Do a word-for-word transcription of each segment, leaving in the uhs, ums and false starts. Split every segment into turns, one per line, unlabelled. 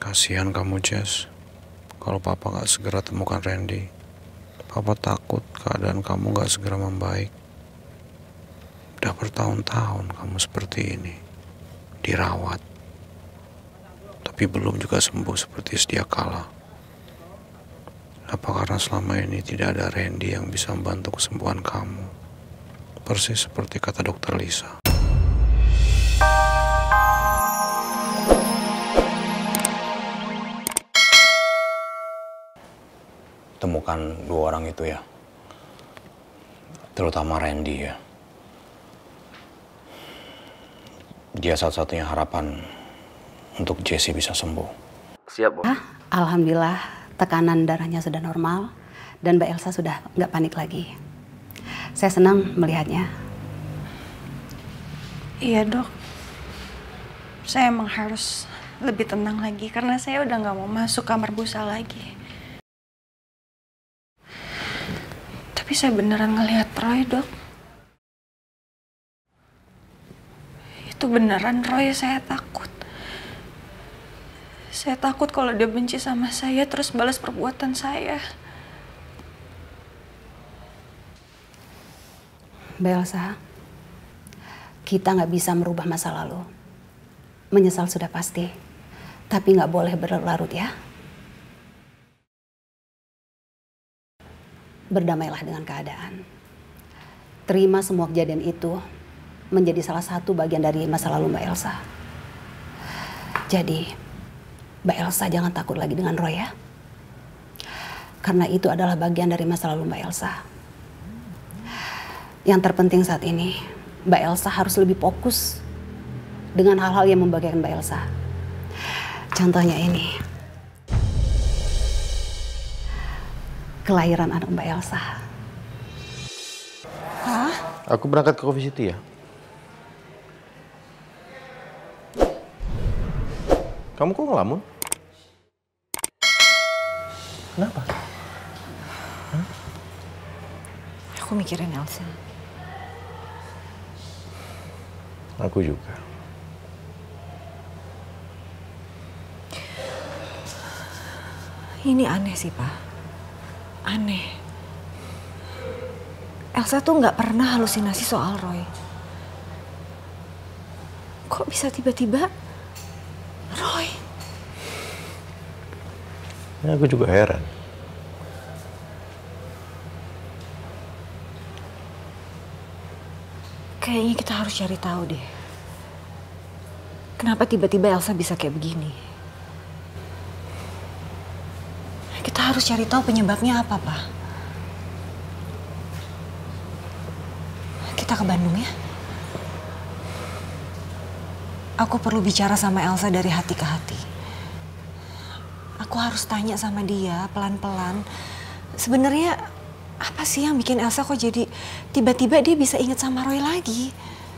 Kasihan kamu, Jess. Kalau papa gak segera temukan Randy, papa takut keadaan kamu gak segera membaik. Udah bertahun-tahun kamu seperti ini, dirawat, tapi belum juga sembuh seperti sedia kala. Apa karena selama ini tidak ada Randy yang bisa membantu kesembuhan kamu? Persis seperti kata dokter Lisa. Temukan dua orang itu ya, terutama Randy ya. Dia satu-satunya harapan untuk Jessie bisa sembuh.
Siap, Bu.
Ah, alhamdulillah tekanan darahnya sudah normal dan Mbak Elsa sudah nggak panik lagi. Saya senang melihatnya.
Iya, Dok. Saya emang harus lebih tenang lagi karena saya udah nggak mau masuk kamar busa lagi. Tapi saya beneran ngelihat Roy, Dok. Itu beneran Roy, saya takut. Saya takut kalau dia benci sama saya terus balas perbuatan saya.
Mbak Elsa, kita nggak bisa merubah masa lalu. Menyesal sudah pasti, tapi nggak boleh berlarut ya. Berdamailah dengan keadaan. Terima semua kejadian itu menjadi salah satu bagian dari masa lalu Mbak Elsa. Jadi, Mbak Elsa jangan takut lagi dengan Roy ya. Karena itu adalah bagian dari masa lalu Mbak Elsa. Yang terpenting saat ini, Mbak Elsa harus lebih fokus dengan hal-hal yang membahagiakan Mbak Elsa. Contohnya ini. Kelahiran anak Mbak Elsa.
Hah?
Aku berangkat ke Coffee City ya. Kamu kok ngelamun? Kenapa? Hah?
Aku mikirin Elsa.
Aku juga.
Ini aneh sih, Pak. Aneh. Elsa tuh nggak pernah halusinasi soal Roy. Kok bisa tiba-tiba Roy?
Ya, aku juga heran.
Kayaknya kita harus cari tahu deh. Kenapa tiba-tiba Elsa bisa kayak begini? Kita harus cari tahu penyebabnya apa, Pak. Kita ke Bandung ya. Aku perlu bicara sama Elsa dari hati ke hati. Aku harus tanya sama dia pelan-pelan. Sebenarnya apa sih yang bikin Elsa kok jadi tiba-tiba dia bisa inget sama Roy lagi?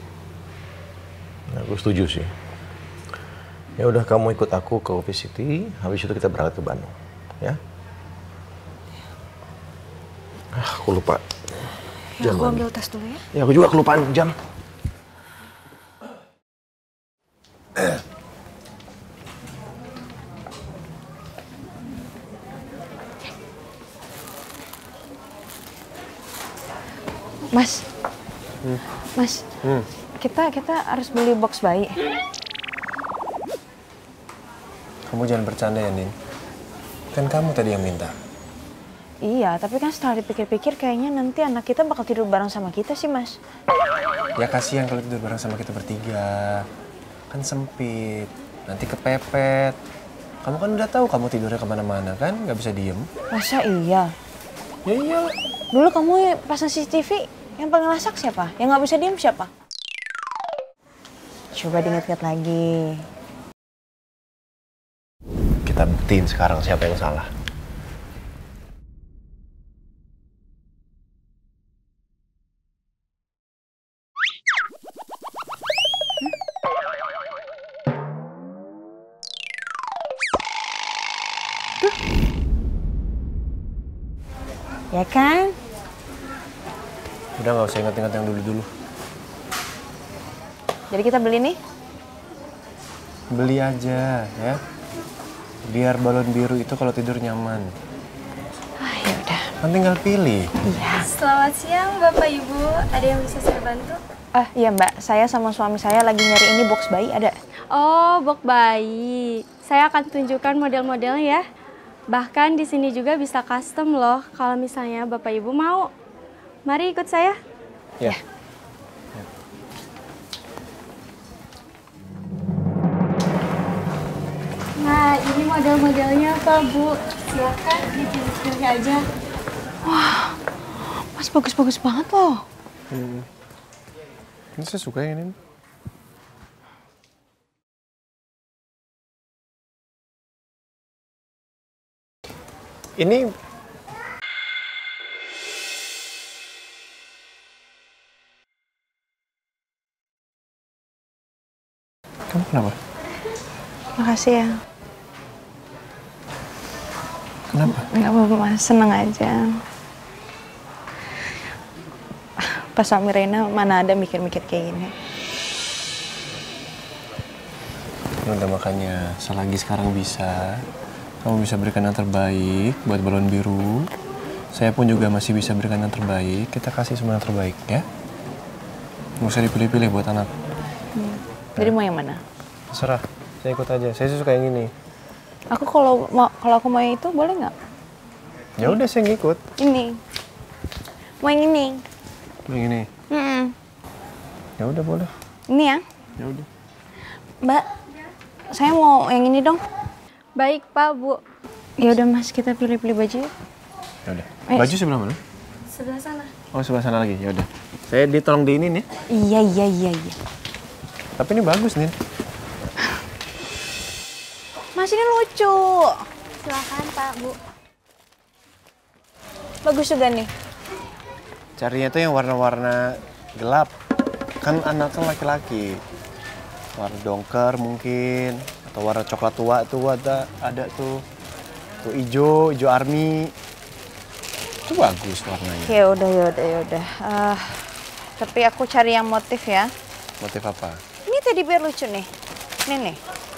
Aku setuju sih. Ya udah, kamu ikut aku ke Coffee City, habis itu kita berangkat ke Bandung, ya? Ah, aku lupa.
Ya, aku ambil tes dulu ya.
Ya, aku juga kelupaan jam.
Mas,
Hmm.
Mas,
Hmm.
kita kita harus beli box bayi.
Kamu jangan bercanda ya, Nin. Kan kamu tadi yang minta.
Iya, tapi kan setelah dipikir-pikir kayaknya nanti anak kita bakal tidur bareng sama kita sih, Mas.
Ya kasihan kalau tidur bareng sama kita bertiga. Kan sempit, nanti kepepet. Kamu kan udah tahu kamu tidurnya kemana-mana kan, nggak bisa diem.
Masa iya?
Ya iya.
Dulu kamu pasang C C T V yang paling lasak siapa? Yang nggak bisa diem siapa? Coba diingat-ingat lagi.
Kita buktiin sekarang siapa yang salah.
Ya kan?
Udah nggak usah ingat-ingat yang dulu-dulu.
Jadi kita beli nih?
Beli aja ya. Biar balon biru itu kalau tidur nyaman.
Ah, ya udah.
Kan tinggal pilih.
Iya.
Selamat siang Bapak Ibu, ada yang bisa saya bantu?
Ah iya Mbak, saya sama suami saya lagi nyari ini box bayi ada.
Oh, box bayi. Saya akan tunjukkan model-modelnya ya. Bahkan di sini juga bisa custom loh kalau misalnya Bapak Ibu mau. Mari ikut saya.
Ya.
Nah, ini model-modelnya Pak Bu. Silakan dipilih-pilih aja.
Wah, Mas bagus-bagus banget loh.
Hmm. Ini saya suka yang ini. Ini kamu kenapa?
Makasih ya.
Kenapa?
Nggak apa-apa Mas, seneng aja. Pas suami Reina mana ada mikir-mikir kayak gini.
Udah makanya, selagi sekarang bisa, kamu bisa berikan yang terbaik buat balon biru. Saya pun juga masih bisa berikan yang terbaik. Kita kasih semua yang terbaik ya. Nggak usah dipilih-pilih buat anak.
Hmm. Jadi mau yang mana?
Terserah, saya ikut aja. Saya suka yang ini.
Aku kalau mau kalau aku mau yang itu boleh nggak?
Ya udah saya ngikut.
Ini. Mau yang ini.
Yang ini.
Mm-mm.
Ya udah boleh.
Ini ya.
Ya udah.
Mbak, saya mau yang ini dong.
Baik Pak Bu.
Ya udah Mas, kita pilih-pilih baju.
Ya udah.
Eh.
Baju sebelah mana?
Sebelah sana.
Oh sebelah sana lagi. Ya udah. Saya ditolong di ini nih.
Iya iya iya iya.
Tapi ini bagus nih.
Mas ini lucu.
Silakan Pak Bu.
Bagus juga nih.
Carinya tuh yang warna-warna gelap. Kan anaknya laki-laki. Warna dongker mungkin. Atau warna coklat tua tuh ada, ada tuh. Tuh hijau, hijau army. Itu bagus warnanya.
Ya udah ya udah ya udah. Uh, tapi aku cari yang motif ya.
Motif apa?
Ini teddy bear lucu nih. Ini nih.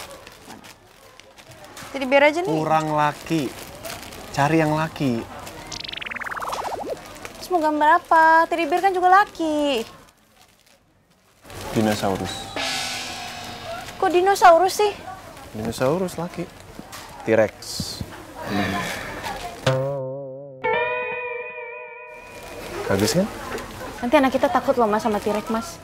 Teddy bear aja nih.
Kurang laki. Cari yang laki.
Terus mau gambar apa? Teddy bear kan juga laki.
Dinosaurus.
Kok dinosaurus sih?
Dinosaurus laki. T-Rex. Hmm. Bagus kan?
Nanti anak kita takut loh Mas sama T-Rex Mas.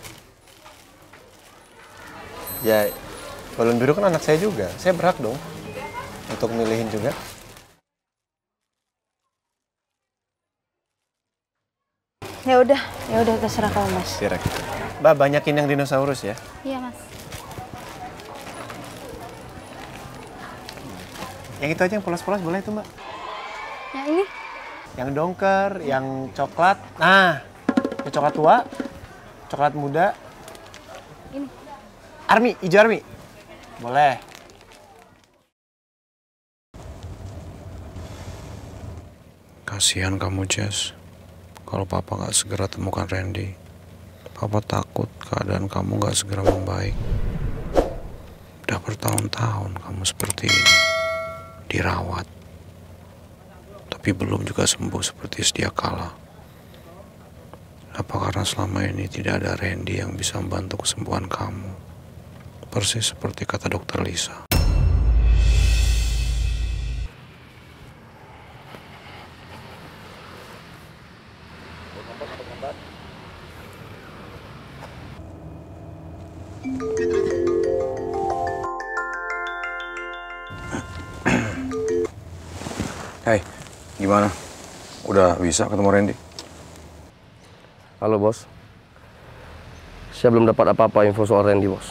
Ya, balon biru kan anak saya juga. Saya berhak dong untuk milihin juga.
Ya udah, ya udah terserah kamu Mas.
T-Rex. Mbak, banyakin yang dinosaurus ya.
Iya Mas.
Yang itu aja yang polos-polos boleh itu Mbak.
Yang ini?
Yang dongker, yang coklat. Nah, yang coklat tua, coklat muda.
Ini.
Army, hijau army. Boleh.
Kasihan kamu, Jess. Kalau papa nggak segera temukan Randy, papa takut keadaan kamu nggak segera membaik. Udah bertahun-tahun kamu seperti ini, dirawat, tapi belum juga sembuh seperti sedia kala. Apa karena selama ini tidak ada Randy yang bisa membantu kesembuhan kamu? Persis seperti kata dokter Lisa.
Hai, gimana? Udah bisa ketemu Randy?
Halo bos, saya belum dapat apa-apa info soal Randy bos.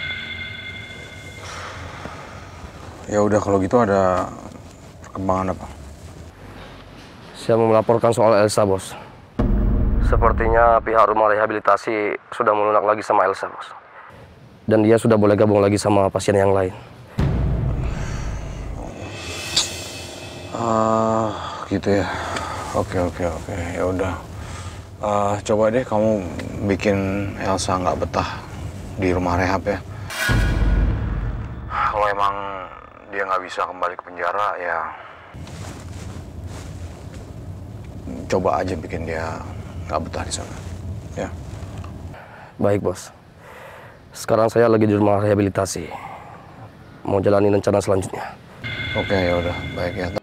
Ya udah kalau gitu ada perkembangan apa?
Saya mau melaporkan soal Elsa bos. Sepertinya pihak rumah rehabilitasi sudah melunak lagi sama Elsa bos. Dan dia sudah boleh gabung lagi sama pasien yang lain.
Ah, uh, gitu ya. Oke oke oke. Ya udah. Uh, coba deh kamu bikin Elsa nggak betah di rumah rehab ya. Kalau emang dia nggak bisa kembali ke penjara, ya coba aja bikin dia nggak betah di sana. Ya.
Baik, Bos. Sekarang saya lagi di rumah rehabilitasi. Mau jalani rencana selanjutnya.
Oke, ya udah, baik ya.